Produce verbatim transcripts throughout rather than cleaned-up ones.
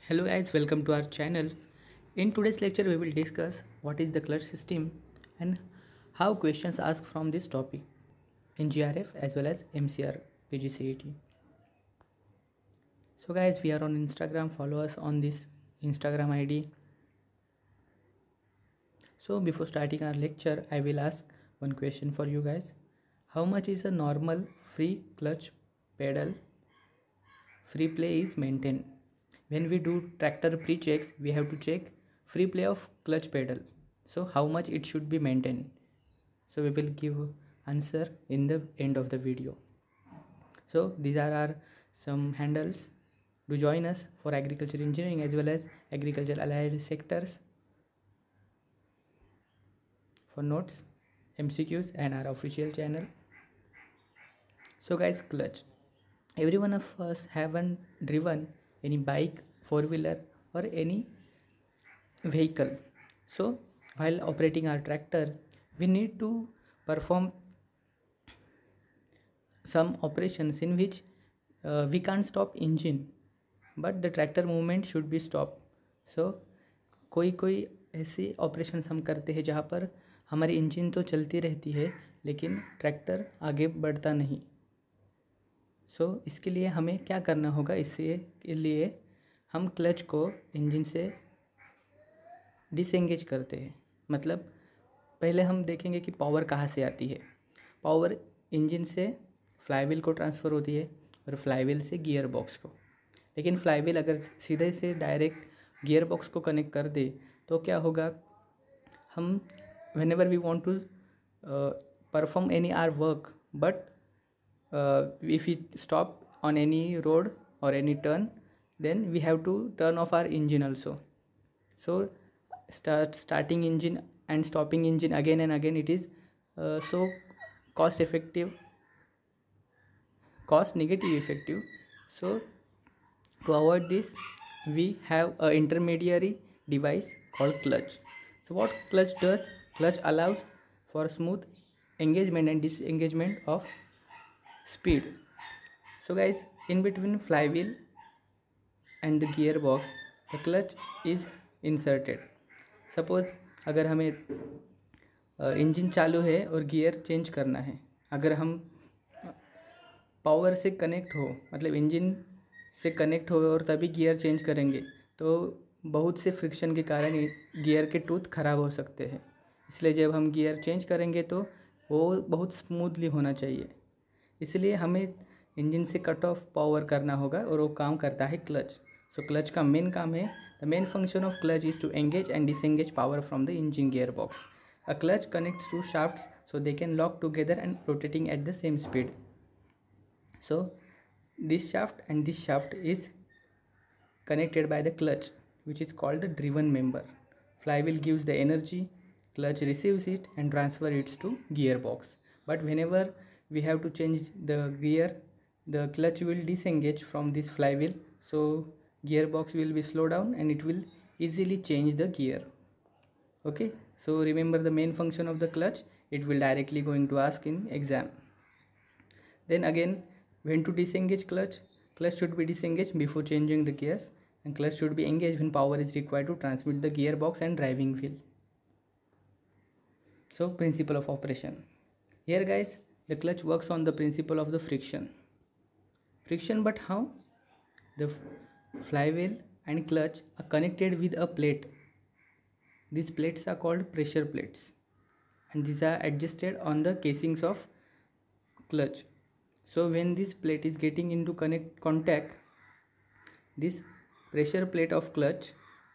Hello guys, welcome to our channel. In today's lecture we will discuss what is the clutch system and how questions asked from this topic in G R F as well as M C R P G C E T. So guys, we are on Instagram, follow us on this Instagram I D. So before starting our lecture, I will ask one question for you guys. How much is a normal free clutch pedal free play is maintained? When we do tractor pre-checks, we have to check free play of clutch pedal. So how much it should be maintained? So we will give answer in the end of the video. So these are our some handles. Do join us for agriculture engineering as well as agriculture allied sectors for notes, M C Qs and our official channel. So guys, clutch. Every one of us haven't driven any bike, four wheeler or any vehicle. So while operating our tractor, we need to perform some operations in which uh, we can't stop engine, but the tractor movement should be stopped. So कोई कोई ऐसे operations हम करते हैं जहाँ पर हमारी engine तो चलती रहती है लेकिन ट्रैक्टर आगे बढ़ता नहीं. सो so, इसके लिए हमें क्या करना होगा? इससे के लिए हम क्लच को इंजन से डिसएंगेज करते हैं. मतलब पहले हम देखेंगे कि पावर कहाँ से आती है. पावर इंजन से फ्लाईव्हील को ट्रांसफ़र होती है और फ्लाईव्हील से गियर बॉक्स को. लेकिन फ्लाईव्हील अगर सीधे से डायरेक्ट गियर बॉक्स को कनेक्ट कर दे तो क्या होगा? हम whenever we want to perform any or work, but if we stop on any road or any turn, then we have to turn off our engine also. So start starting engine and stopping engine again and again, it is uh, so cost effective, cost negative effective. So to avoid this, we have a intermediary device called clutch. So what clutch does? Clutch allows for smooth engagement and disengagement of speed. So guys, in between flywheel and the gearbox, the clutch is inserted. Suppose अगर हमें engine चालू है और gear change करना है, अगर हम power से कनेक्ट हो, मतलब इंजन से कनेक्ट हो और तभी गियर चेंज करेंगे तो बहुत से फ्रिक्शन के कारण गियर के टूथ ख़राब हो सकते हैं. इसलिए जब हम गियर चेंज करेंगे तो वो बहुत स्मूथली होना चाहिए. इसलिए हमें इंजन से कट ऑफ पावर करना होगा और वो काम करता है क्लच. सो क्लच का मेन काम है, the main function of clutch is to engage and disengage power from the engine gear box. A clutch connects to shafts so they can lock together and rotating at the same speed. So this shaft and this shaft is connected by the clutch, which is called the driven member. Flywheel gives the energy, clutch receives it and transfer it to gearbox. But whenever we have to change the gear, the clutch will disengage from this flywheel, so gearbox will be slow down and it will easily change the gear. Okay, so remember the main function of the clutch. It will directly going to ask in exam. Then again, when to disengage clutch? Clutch should be disengaged before changing the gears, and clutch should be engaged when power is required to transmit the gearbox and driving wheel. So principle of operation. Here guys, the clutch works on the principle of the friction. Friction, but how? The flywheel and clutch are connected with a plate. These plates are called pressure plates, and these are adjusted on the casings of clutch. So when this plate is getting into connect contact, this pressure plate of clutch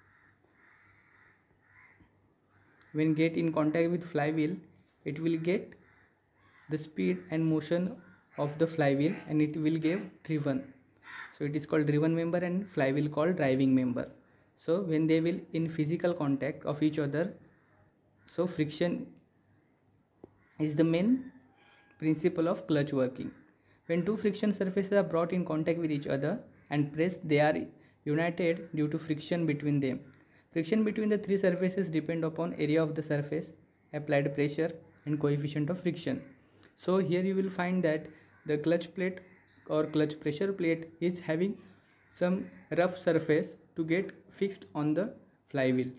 when get in contact with flywheel, it will get the speed and motion of the flywheel and it will give driven. So it is called driven member and flywheel called driving member. So when they will in physical contact of each other, so friction is the main principle of clutch working. When two friction surfaces are brought in contact with each other and pressed, they are united due to friction between them. Friction between the three surfaces depend upon area of the surface, applied pressure and coefficient of friction. So here you will find that the clutch plate or clutch pressure plate is having some rough surface to get fixed on the flywheel.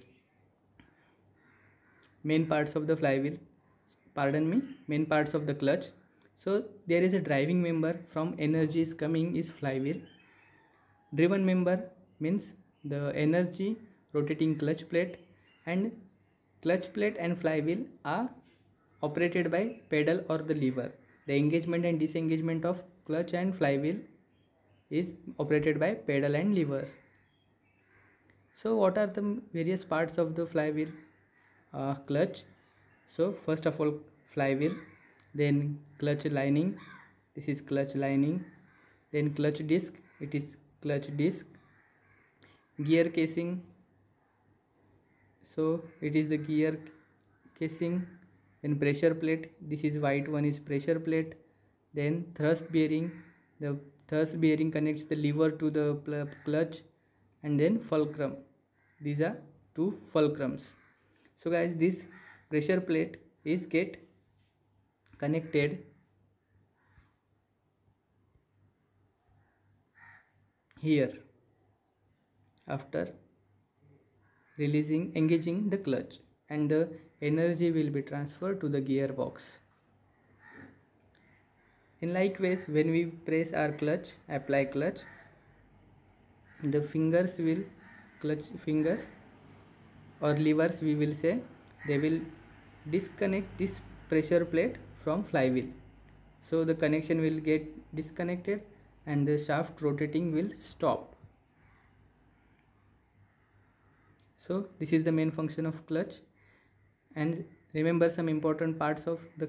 Main parts of the flywheel, pardon me, main parts of the clutch. So there is a driving member, from energy is coming is flywheel. Driven member means the energy rotating clutch plate, and clutch plate and flywheel are operated by pedal or the lever. The engagement and disengagement of clutch and flywheel is operated by pedal and lever. So what are the various parts of the flywheel? Uh, clutch. So first of all, flywheel, then clutch lining, this is clutch lining, then clutch disc, it is clutch disc, gear casing, so it is the gear casing, then pressure plate, this is white one is pressure plate, then thrust bearing, the thrust bearing connects the lever to the clutch, and then fulcrum, these are two fulcrums. So guys, this pressure plate is get connected here after releasing engaging the clutch, and the energy will be transferred to the gearbox. In likewise, when we press our clutch, apply clutch, the fingers will clutch fingers or levers, we will say, they will disconnect this pressure plate from flywheel. So the connection will get disconnected and the shaft rotating will stop. So this is the main function of clutch. And remember some important parts of the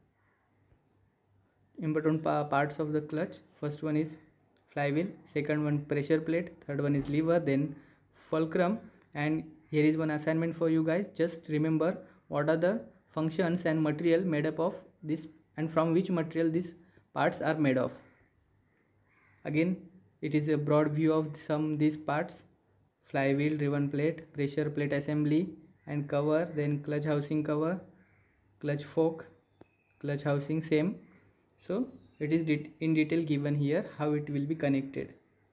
important pa parts of the clutch. First one is flywheel, second one pressure plate, third one is lever, then fulcrum. And here is one assignment for you guys. Just remember what are the functions and material made up of this, and from which material these parts are made of. Again, it is a broad view of some these parts: flywheel, driven plate, pressure plate assembly and cover, then clutch housing cover, clutch fork, clutch housing same. So it is det in detail given here how it will be connected.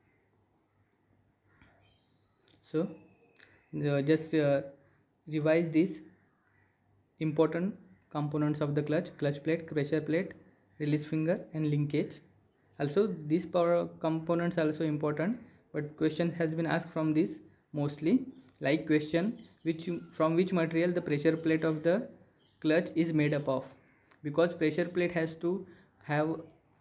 So uh, just uh, revise these important components of the clutch: clutch plate, pressure plate, release finger and linkage. Also these power components also important, but questions has been asked from this mostly, like question which from which material the pressure plate of the clutch is made up of, because pressure plate has to have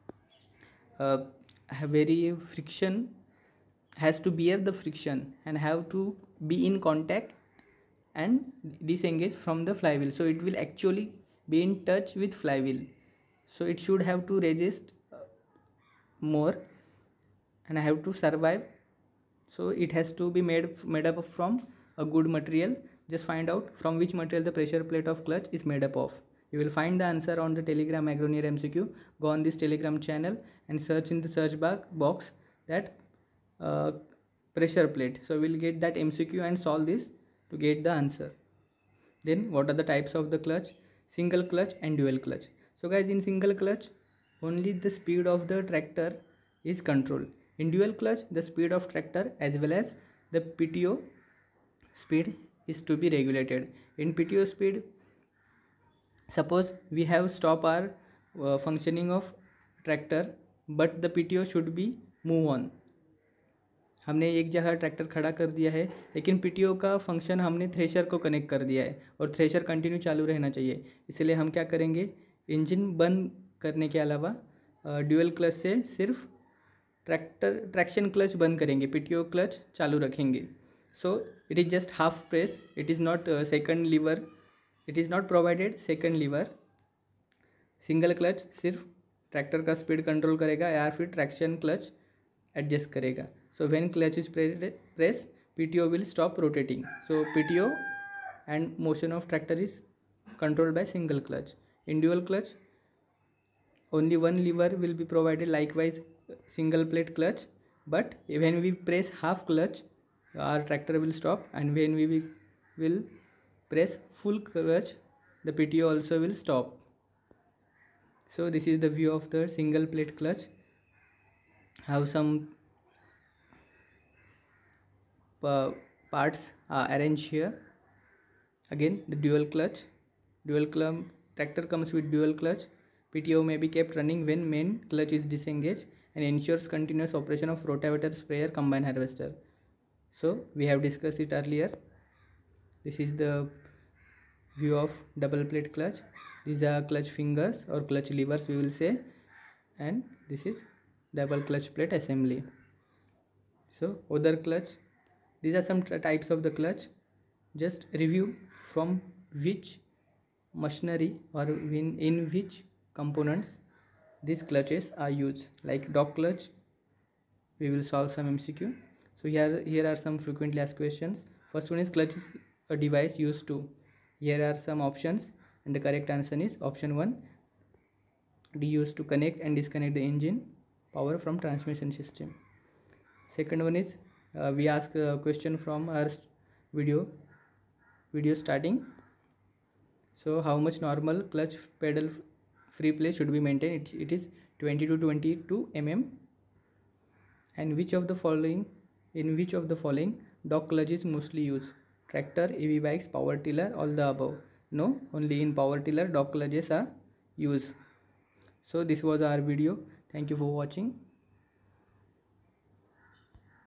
uh, have very friction, has to bear the friction and have to be in contact and disengage from the flywheel. So it will actually be in touch with flywheel, so it should have to resist more and have to survive. So it has to be made made up from a good material. Just find out from which material the pressure plate of clutch is made up of. You will find the answer on the Telegram Agroneer M C Q. Go on this Telegram channel and search in the search bar box that uh, pressure plate. So we will get that M C Q and solve this to get the answer. Then what are the types of the clutch? Single clutch and dual clutch. So guys, in single clutch only the speed of the tractor is controlled. In dual clutch, the speed of tractor as well as the P T O speed is to be regulated. In P T O speed, suppose we have stop our uh, functioning of tractor, but the P T O should be move on. हमने एक जगह tractor खड़ा कर दिया है, लेकिन PTO का function हमने थ्रेशर को कनेक्ट कर दिया है और थ्रेशर कंटिन्यू चालू रहना चाहिए. इसलिए हम क्या करेंगे, इंजन बंद करने के अलावा ड्यूअल क्लच से सिर्फ ट्रैक्टर ट्रैक्शन क्लच बंद करेंगे, पीटीओ क्लच चालू रखेंगे. So it is just half press, it is not second lever, it is not provided second lever. Single clutch सिर्फ ट्रैक्टर का स्पीड कंट्रोल करेगा या फिर ट्रैक्शन क्लच एडजस्ट करेगा. So when clutch is pressed, P T O will stop rotating. So P T O and motion of tractor is controlled by single clutch. In dual clutch, only one lever will be provided, likewise single plate clutch. But when we press half clutch, our tractor will stop, and when we will press full clutch, the P T O also will stop. So this is the view of the single plate clutch. Have some uh, parts are arranged here. Again, the dual clutch. Dual clutch tractor comes with dual clutch. P T O may be kept running when main clutch is disengaged and ensures continuous operation of rotavator, sprayer, combine harvester. So we have discussed it earlier. This is the view of double plate clutch. These are clutch fingers or clutch levers we will say, and this is double clutch plate assembly. So other clutch, these are some types of the clutch. Just review from which machinery or in, in which components these clutches are used. Like dog clutch, we will solve some M C Q. So here here are some frequently asked questions. First one is clutch is a device used to. Here are some options and the correct answer is option one. D, used to connect and disconnect the engine power from transmission system. Second one is uh, we ask a question from our video video starting. So how much normal clutch pedal free play should be maintained? It, it is twenty to twenty-two millimeters. And which of the following in which of the following dog clutch is mostly used? Tractor, E V bikes, power tiller, all the above? No, only in power tiller dog clutches are used. So this was our video. Thank you for watching.